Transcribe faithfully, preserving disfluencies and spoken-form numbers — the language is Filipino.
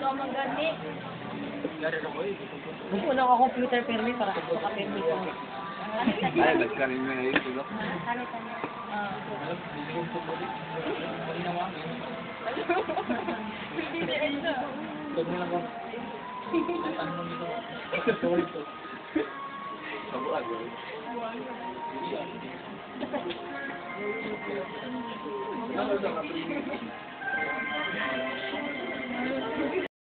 Gusto lang ako computer permit para maka-permit ko. Ay, nagkarin mo na ito, no? Kabuag, eh.